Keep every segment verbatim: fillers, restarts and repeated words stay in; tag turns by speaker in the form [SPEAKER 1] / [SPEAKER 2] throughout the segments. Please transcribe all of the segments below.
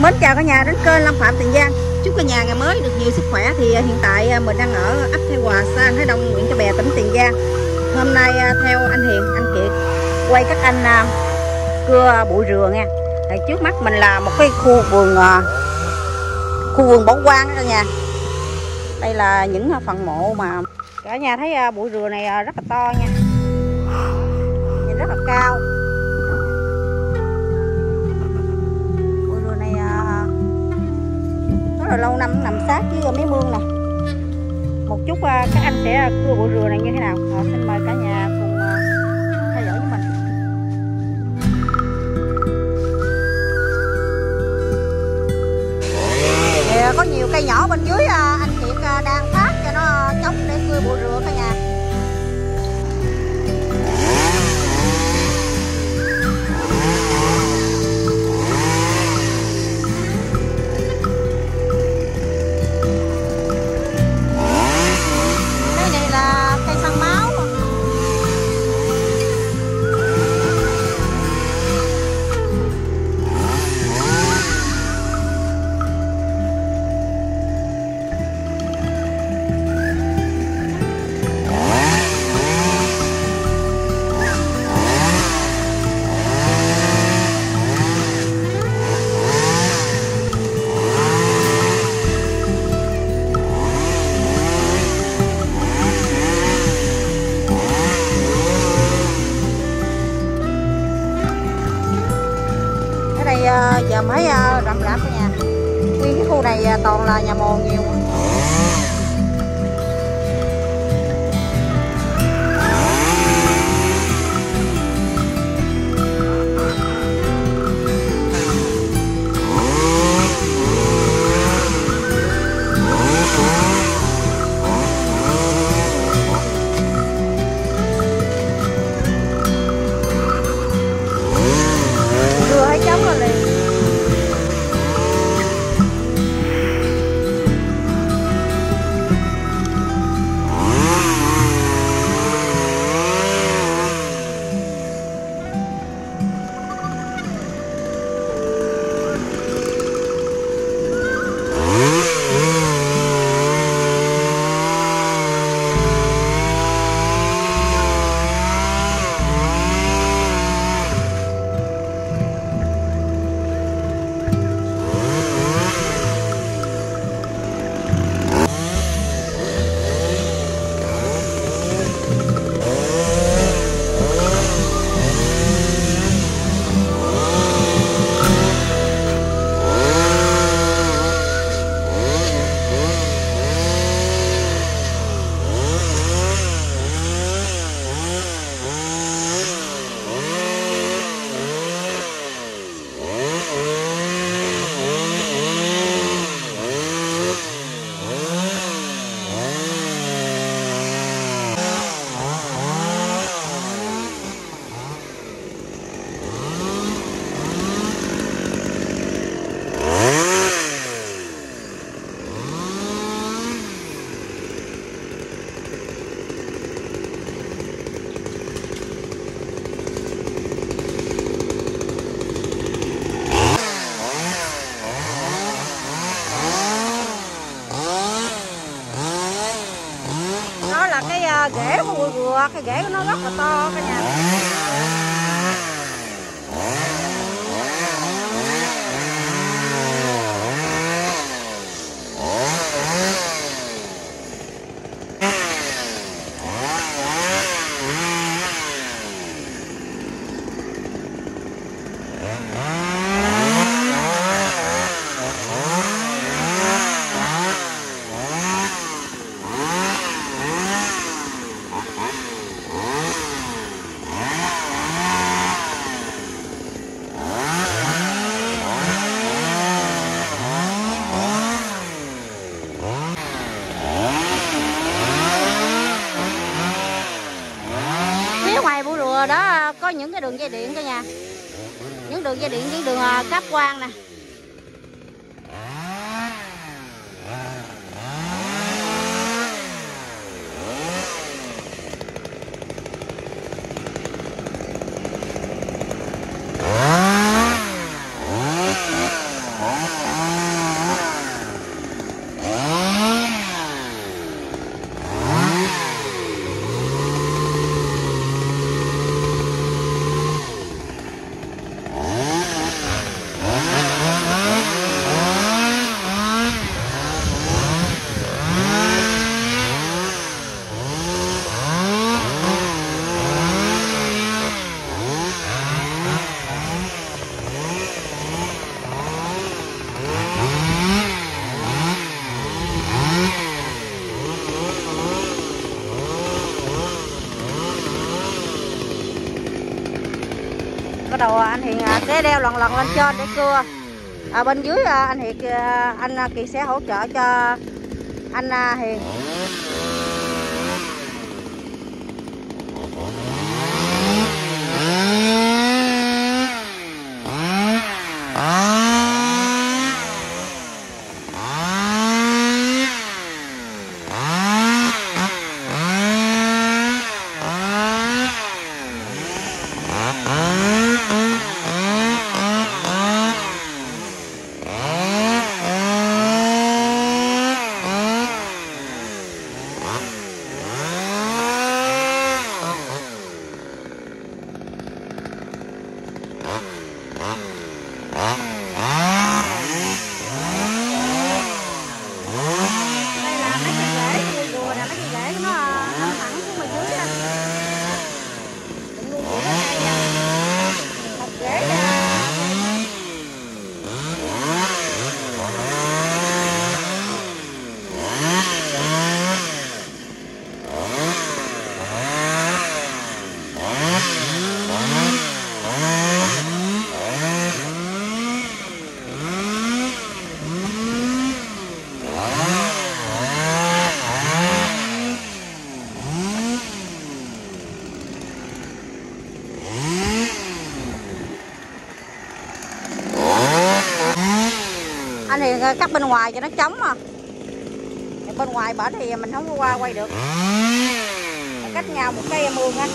[SPEAKER 1] Mến chào cả nhà đến kênh Lâm Phạm Tiền Giang. Chúc cả nhà ngày mới được nhiều sức khỏe. Thì hiện tại mình đang ở ấp Thái Hòa, xã An Thái Đông, huyện Cái Bè, tỉnh Tiền Giang. Hôm nay theo anh Hiền, anh Kiệt quay các anh cưa bụi dừa nha. Thì trước mắt mình là một cái khu vườn khu vườn bỏ hoang đó cả nhà. Đây là những phần mộ mà cả nhà thấy bụi dừa này rất là to nha, nhìn rất là cao. Bụi dừa này rất là lâu năm nằm sát với mấy mương nè. Một chút các anh sẽ cưa bụi dừa này như thế nào. À, xin mời cả nhà cùng theo dõi với mình. Thì có nhiều cây nhỏ bên dưới anh Kiệt đang phát cho nó chống để cưa bụi dừa cả nhà. Cái này là cây săn máu. Giờ mới rậm rạp cả nhà. Nguyên cái khu này toàn là nhà mồ nhiều. Đưa thấy chống rồi liền. Rễ của bụi dừa, cái rễ của nó rất là to cả nhà. Đó có những cái đường dây điện cả nhà, những đường dây điện, những đường cáp quang nè. đầu anh Hiền sẽ đeo lần lần lên trên để cưa. À, bên dưới anh Hiền anh Kiệt sẽ hỗ trợ cho anh Hiền. Anh thì cắt bên ngoài cho nó trống mà. Bên ngoài bển thì mình không có qua quay được. Cách nhau một cây mương á.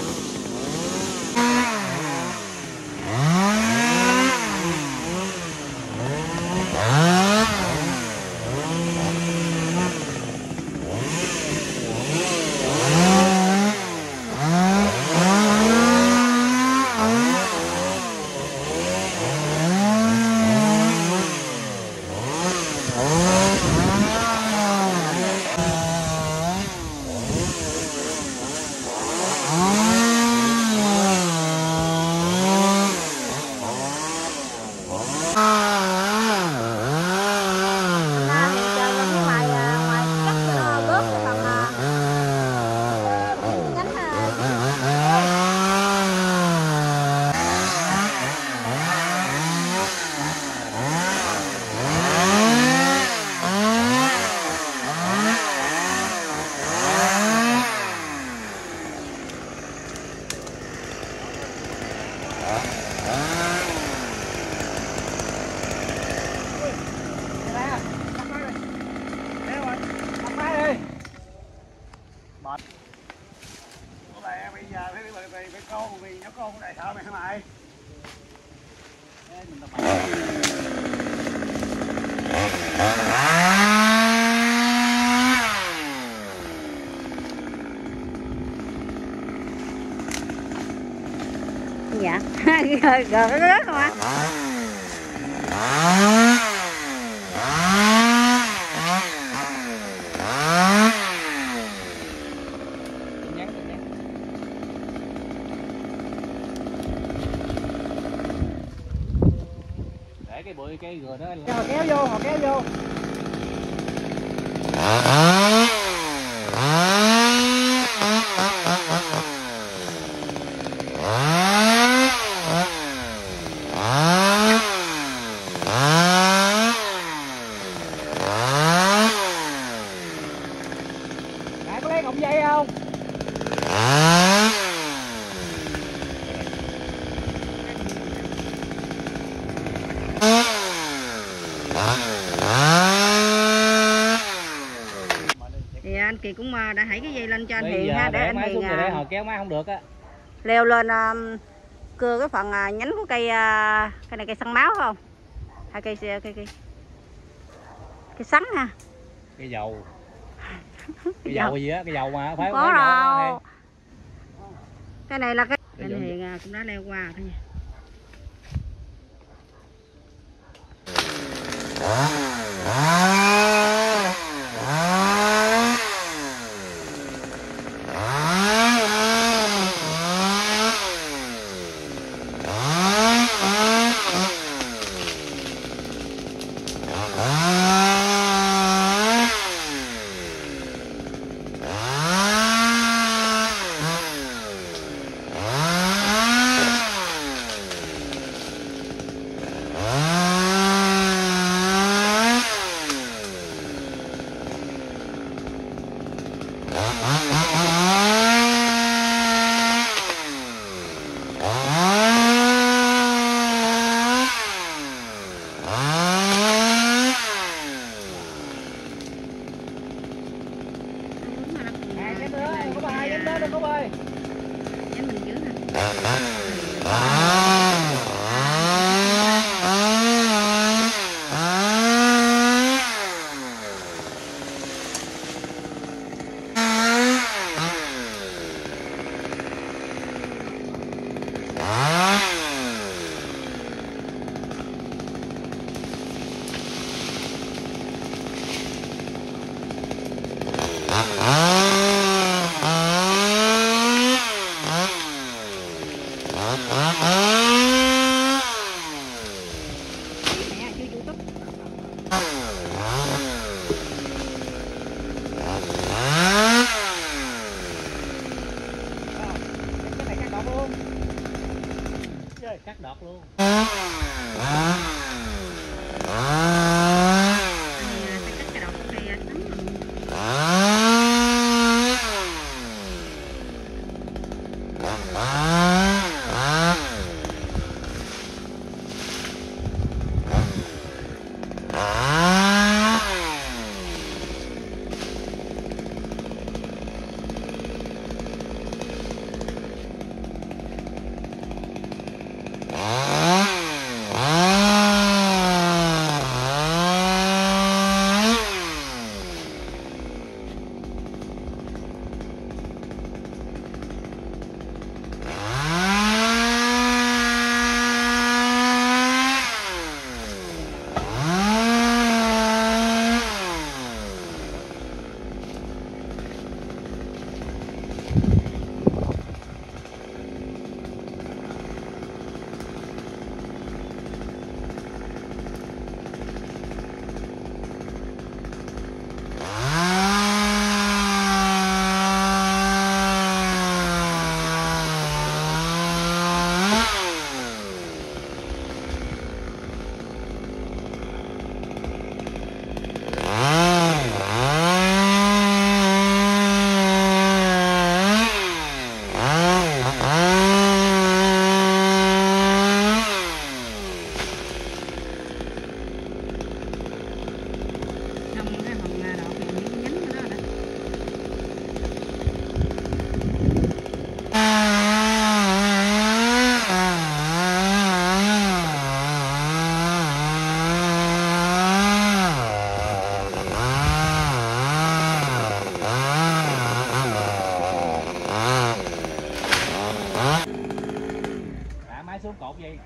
[SPEAKER 2] Mệt. Có lẽ bây giờ thấy mày mày mày con vì nó con đại sao mày hả mày? Ê, mình tập
[SPEAKER 1] dạ gỡ gỡ rớt không ạ?
[SPEAKER 2] để cái bụi cây gừa đó họ kéo vô, họ kéo vô. Có lấy cọng dây không?
[SPEAKER 1] Thì anh Kiệt cũng đã hãy cái dây lên cho anh
[SPEAKER 2] Bây
[SPEAKER 1] Hiền ha, để anh Hiền
[SPEAKER 2] để họ kéo máy không được á.
[SPEAKER 1] Leo lên uh, cưa cái phần uh, nhánh của cây uh, cây này cây săn máu không? Hai cây cây cây cây sắn ha.
[SPEAKER 2] Cây dầu. Cái dầu gì á, cái dầu mà phải
[SPEAKER 1] không có đâu. Cái này là cái anh Hiền cũng đã leo qua thôi nha.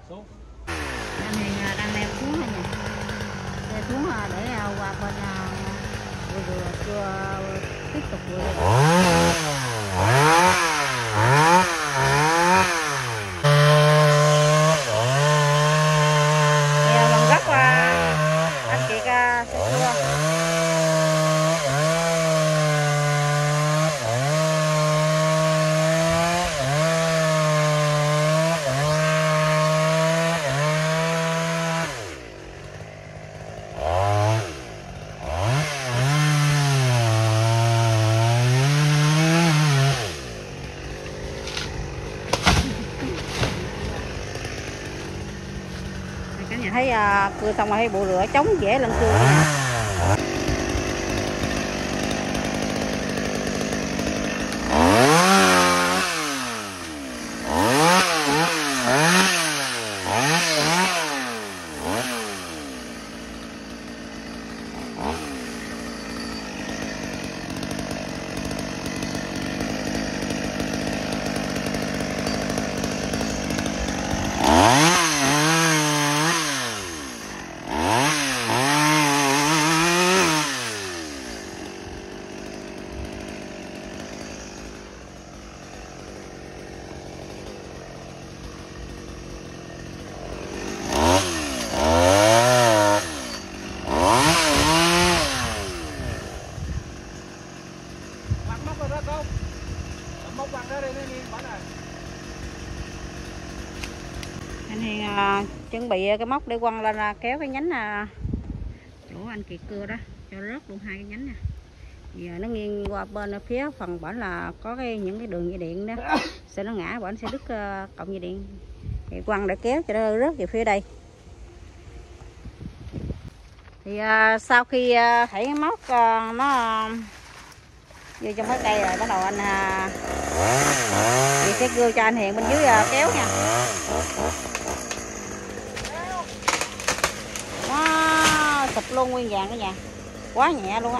[SPEAKER 1] Anh thì đang leo xuống rồi nè, leo xuống để qua bên vừa vừa chưa tiếp tục vừa leo bằng gốc anh Kiệt sẽ cưa. Cả nhà thấy uh, cưa xong rồi thấy bộ rửa trống dễ lên cưa nè. Anh Hiền uh, chuẩn bị cái móc để quăng lên uh, kéo cái nhánh uh, chỗ anh Kiệt cưa đó cho rớt luôn hai cái nhánh nè. Giờ nó nghiêng qua bên phía phần bển là có cái những cái đường dây điện đó, sẽ nó ngã bển sẽ đứt uh, cọng dây điện thì quăng để kéo cho nó rớt về phía đây. Thì uh, sau khi uh, thảy cái móc uh, nó uh, vô trong cái cây rồi bắt đầu anh uh, thì sẽ cưa cho anh Hiền bên dưới uh, kéo nha. Wow, sụp luôn nguyên vàng cả nhà, quá nhẹ luôn á.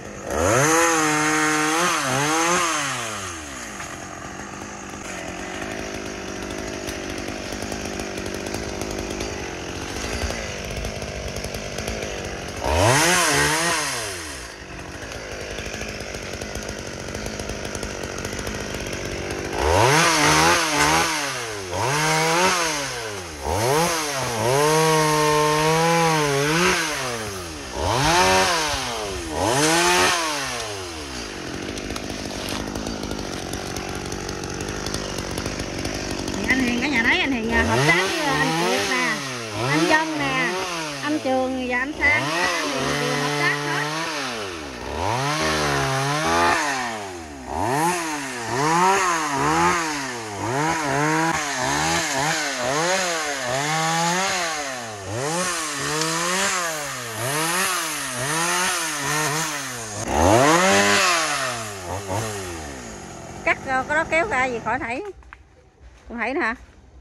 [SPEAKER 1] Anh Hiền cả nhà thấy anh Hiền hợp tác với anh Kiệt nè, anh Dân nè, anh Trường và anh Sang, anh Hiền đều hợp tác hết. Cắt cái đó kéo ra gì khỏi thảy. Con thấy nè.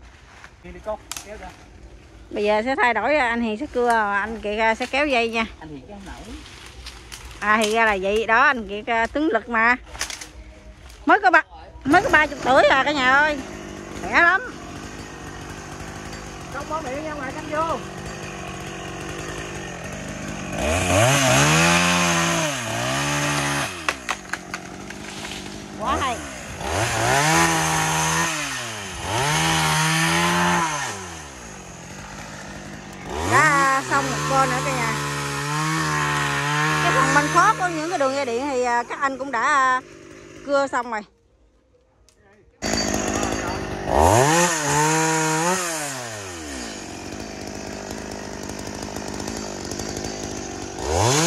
[SPEAKER 1] Bây giờ sẽ thay đổi, anh Hiền sẽ cưa, anh Kiệt sẽ kéo dây nha.
[SPEAKER 2] Anh Hiền kéo nổi.
[SPEAKER 1] À thì ra là vậy đó, anh Kiệt tướng lực mà. Mới có ba mới có ba chục tuổi à cả nhà ơi. Khỏe lắm.
[SPEAKER 2] Trong bó miệng ra ngoài canh vô.
[SPEAKER 1] Quá hay. Đã xong một con nữa cả nhà. Cái phần bên khó có những cái đường dây điện thì các anh cũng đã cưa xong rồi.
[SPEAKER 3] Oh.